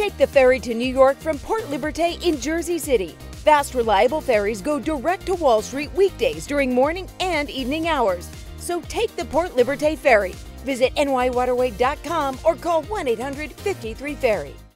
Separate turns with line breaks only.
Take the ferry to New York from Port Liberte in Jersey City. Fast, reliable ferries go direct to Wall Street weekdays during morning and evening hours. So take the Port Liberte ferry. Visit nywaterway.com or call 1-800-53-FERRY.